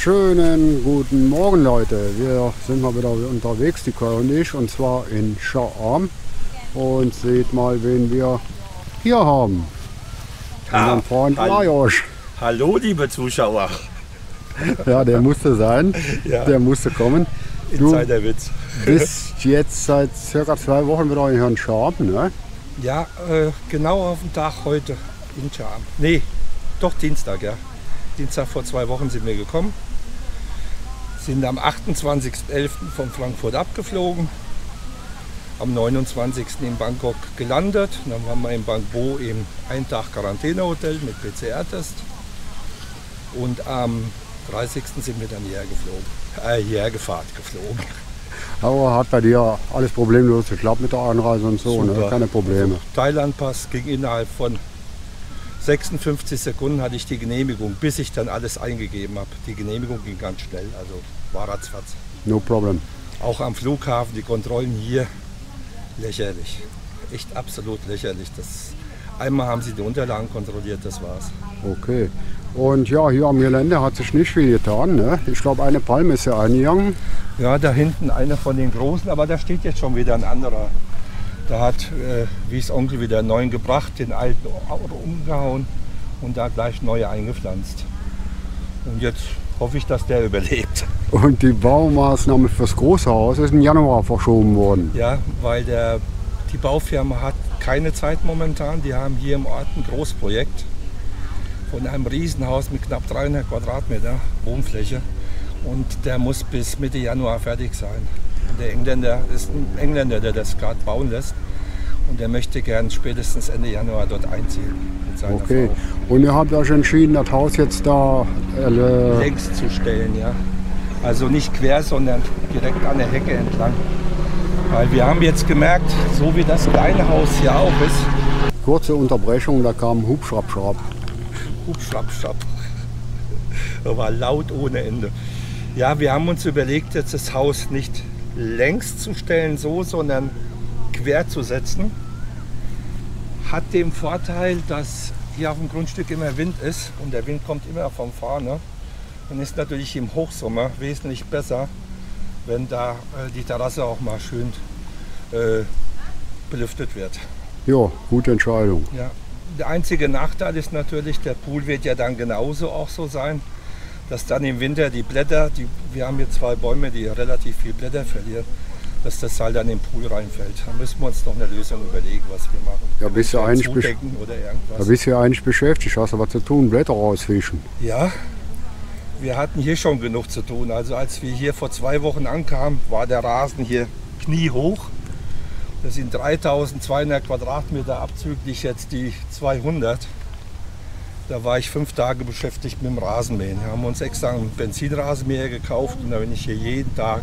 Schönen guten Morgen, Leute. Wir sind mal wieder unterwegs, die Kai und ich, und zwar in Schauarm. Und seht mal, wen wir hier haben. Unseren Freund Lajos. Hallo, liebe Zuschauer. Ja, der musste sein. Ja. Der musste kommen. Du Insiderwitz. bist jetzt seit circa 2 Wochen wieder in Schauarm, ne? Ja, genau auf den Tag heute in Schauarm. Nee, doch Dienstag, ja. Dienstag vor 2 Wochen sind wir gekommen. Sind am 28.11. von Frankfurt abgeflogen. Am 29. in Bangkok gelandet. Dann waren wir in Bangbo im 1-Tag-Quarantänehotel mit PCR-Test. Und am 30. sind wir dann hierher geflogen. Aber hat bei dir alles problemlos geklappt mit der Einreise und so, ne? Keine Probleme. Also, Thailand-Pass ging innerhalb von 56 Sekunden hatte ich die Genehmigung, bis ich dann alles eingegeben habe. Die Genehmigung ging ganz schnell, also war ratzfatz. No problem. Auch am Flughafen, die Kontrollen hier, lächerlich. Echt absolut lächerlich. Einmal haben sie die Unterlagen kontrolliert, das war's. Okay. Und ja, hier am Gelände hat sich nicht viel getan, ne? Ich glaube, eine Palme ist ja eingegangen. Ja, da hinten einer von den großen, aber da steht jetzt schon wieder ein anderer. Da hat, wie es Onkel wieder einen neuen gebracht, den alten umgehauen und da gleich neue eingepflanzt. Und jetzt hoffe ich, dass der überlebt. Und die Baumaßnahme fürs große Haus ist im Januar verschoben worden. Ja, weil die Baufirma hat keine Zeit momentan. Die haben hier im Ort ein Großprojekt von einem Riesenhaus mit knapp 300 Quadratmeter Wohnfläche. Und der muss bis Mitte Januar fertig sein. Der Engländer ist ein Engländer, der das gerade bauen lässt. Und der möchte gern spätestens Ende Januar dort einziehen mit seiner Okay. Frau. Und ihr habt euch entschieden, das Haus jetzt da Längs zu stellen, ja. Also nicht quer, sondern direkt an der Hecke entlang. Weil wir haben jetzt gemerkt, so wie das kleine Haus hier auch ist. kurze Unterbrechung, da kam Hubschrapp-Schrapp. Hubschrapp-Schrapp. Das war laut ohne Ende. Ja, wir haben uns überlegt, jetzt das Haus nicht längs zu stellen, sondern quer zu setzen. Hat den Vorteil, dass hier auf dem Grundstück immer Wind ist und der Wind kommt immer von vorne. Dann ist natürlich im Hochsommer wesentlich besser, wenn da die Terrasse auch mal schön belüftet wird. Ja, gute Entscheidung. Ja. Der einzige Nachteil ist natürlich, der Pool wird ja dann genauso auch so sein, dass dann im Winter die Blätter, wir haben hier 2 Bäume, die relativ viel Blätter verlieren, dass das halt dann in den Pool reinfällt. Da müssen wir uns noch eine Lösung überlegen, was wir machen. Ja, bist du eigentlich Zudecken oder irgendwas. Da bist du ja eigentlich beschäftigt, hast du was zu tun, Blätter rausfischen. Ja, wir hatten hier schon genug zu tun. Also als wir hier vor 2 Wochen ankamen, war der Rasen hier kniehoch. Das sind 3200 Quadratmeter, abzüglich jetzt die 200. Da war ich 5 Tage beschäftigt mit dem Rasenmähen. Wir haben uns extra einen Benzinrasenmäher gekauft und da bin ich hier jeden Tag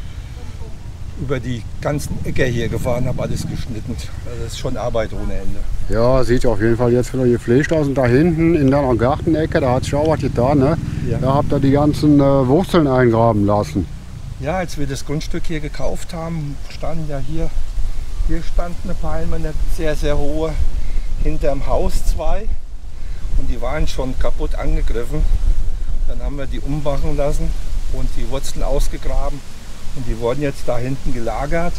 über die ganzen Äcker hier gefahren, habe alles geschnitten. Also das ist schon Arbeit ohne Ende. Ja, sieht auf jeden Fall jetzt wieder gepflegt aus. Und da hinten in deiner Gartenecke, da hat sich auch was getan, ne? Ja. Da habt ihr die ganzen Wurzeln eingraben lassen. Ja, als wir das Grundstück hier gekauft haben, standen ja hier stand eine Palme, eine sehr, sehr hohe, hinterm Haus 2. Und die waren schon kaputt angegriffen. Dann haben wir die ummachen lassen und die Wurzeln ausgegraben. Und die wurden jetzt da hinten gelagert.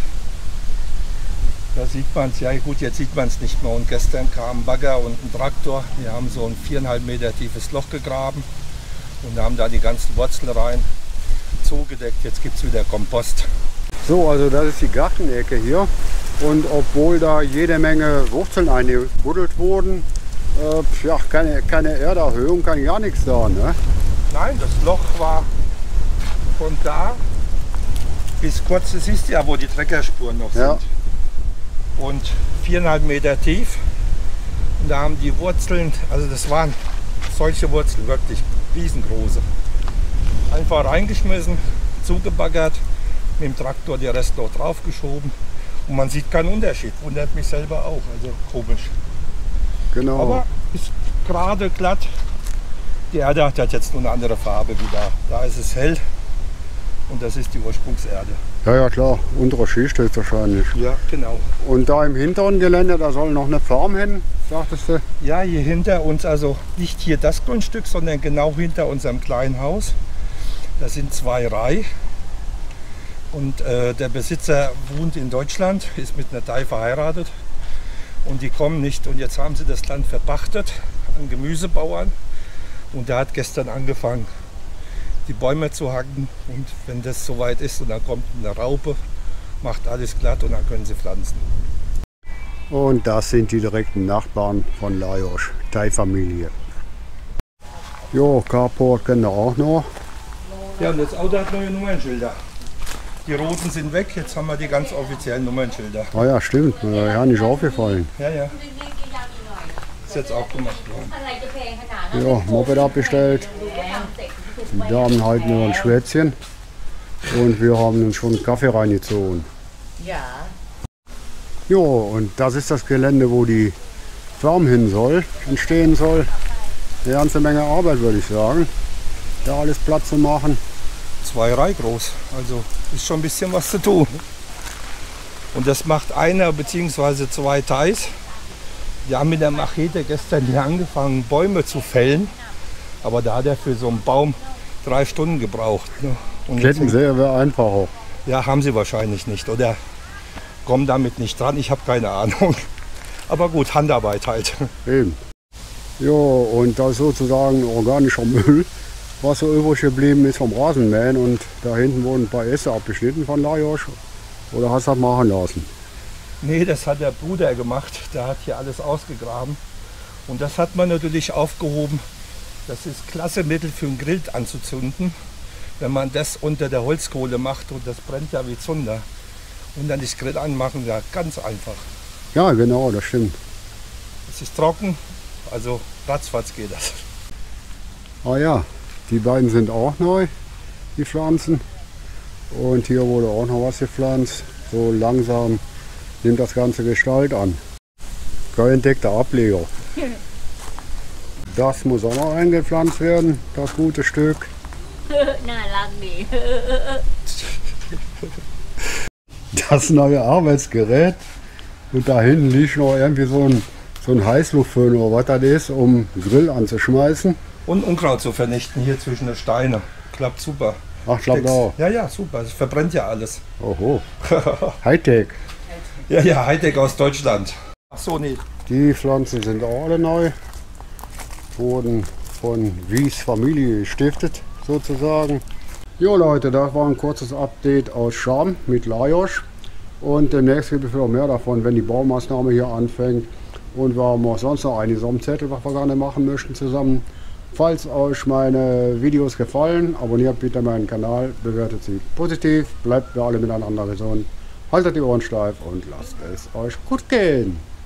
Da sieht man es, ja gut, jetzt sieht man es nicht mehr. Und gestern kam ein Bagger und ein Traktor. Wir haben so ein 4,5 Meter tiefes Loch gegraben und haben da die ganzen Wurzeln rein zugedeckt. Jetzt gibt es wieder Kompost. So, also das ist die Gartenecke hier. Und obwohl da jede Menge Wurzeln eingebuddelt wurden, ja, keine Erderhöhung, gar nichts da, ne? Nein, das Loch war von da bis kurz, das siehst du ja, wo die Treckerspuren noch sind. Ja. Und 4,5 Meter tief. Und da haben die Wurzeln, also das waren solche Wurzeln, wirklich riesengroße. Einfach reingeschmissen, zugebaggert, mit dem Traktor den Rest noch draufgeschoben. Und man sieht keinen Unterschied, wundert mich selber auch, also komisch. Genau. Aber ist gerade glatt. Die Erde hat jetzt nur eine andere Farbe wie da. Da ist es hell und das ist die Ursprungserde. Ja, ja klar, untere Schicht ist wahrscheinlich. Ja, genau. Und da im hinteren Gelände, da soll noch eine Farm hin, sagtest du? Ja, hier hinter uns, also nicht hier das Grundstück, sondern genau hinter unserem kleinen Haus. Das sind 2 Rai. Und der Besitzer wohnt in Deutschland, ist mit einer Thai verheiratet. Und die kommen nicht. Und jetzt haben sie das Land verpachtet an Gemüsebauern. Und der hat gestern angefangen, die Bäume zu hacken. Und wenn das soweit ist und dann kommt eine Raupe, macht alles glatt und dann können sie pflanzen. Und das sind die direkten Nachbarn von Lajos, Thai-Familie. Jo, Carport kennen wir auch noch. Ja, und das Auto hat neue Nummernschilder. Die roten sind weg, jetzt haben wir die ganz offiziellen Nummernschilder. Ah ja, stimmt, mir ja nicht aufgefallen. Ja, ja. Ist jetzt auch gemacht worden. Ja, Moped abbestellt. Die Damen halten nur ein Schwätzchen. Und wir haben uns schon einen Kaffee reingezogen. Ja. Jo, und das ist das Gelände, wo die Farm hin soll, entstehen soll. Eine ganze Menge Arbeit, würde ich sagen, da alles Platz zu machen. 2 Rai groß, also ist schon ein bisschen was zu tun. Und das macht einer bzw. 2 Thais. Die haben mit der Machete gestern hier angefangen, Bäume zu fällen. Aber da hat er für so einen Baum 3 Stunden gebraucht. Ne? Kettensäge wäre einfacher. Ja, haben sie wahrscheinlich nicht oder kommen damit nicht dran. Ich habe keine Ahnung. Aber gut, Handarbeit halt. Eben. Jo, und das ist sozusagen organischer Müll, was so übrig geblieben ist vom Rasenmähen. Und da hinten wurden ein paar Äste abgeschnitten von Lajos. Oder hast du das machen lassen? Nee, das hat der Bruder gemacht. Der hat hier alles ausgegraben. Und das hat man natürlich aufgehoben. Das ist klasse Mittel für einen Grill anzuzünden. Wenn man das unter der Holzkohle macht und das brennt ja wie Zunder. Und dann das Grill anmachen, ja ganz einfach. Ja, genau, das stimmt. Es ist trocken, also ratzfatz geht das. Ah ja, die beiden sind auch neu, die Pflanzen. Und hier wurde auch noch was gepflanzt. So langsam nimmt das Ganze Gestalt an. Kein entdeckter Ableger. Das muss auch noch eingepflanzt werden, das gute Stück. Das neue Arbeitsgerät. Und da hinten liegt noch irgendwie so ein Heißluftföhn oder was das ist, um den Grill anzuschmeißen. Und Unkraut zu vernichten hier zwischen den Steinen. Klappt super. Ach, klappt auch. Ja, ja, super. Es verbrennt ja alles. Oho. Hightech. Ja, ja, Hightech aus Deutschland. Ach so, nee. Die Pflanzen sind auch alle neu. Wurden von Wies Familie gestiftet, sozusagen. Jo Leute, das war ein kurzes Update aus Cham mit Lajos. Und demnächst gibt es wieder mehr davon, wenn die Baumaßnahme hier anfängt. Und wir haben auch sonst noch einiges am Zettel, was wir gerne machen möchten zusammen. Falls euch meine Videos gefallen, abonniert bitte meinen Kanal, bewertet sie positiv, bleibt wir alle miteinander gesund, haltet die Ohren steif und lasst es euch gut gehen.